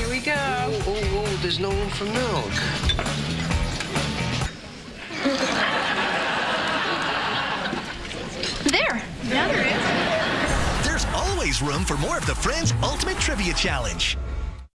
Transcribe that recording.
we go. Oh, there's no room for milk. There. Now there is. There's always room for more of the Friends Ultimate Trivia Challenge.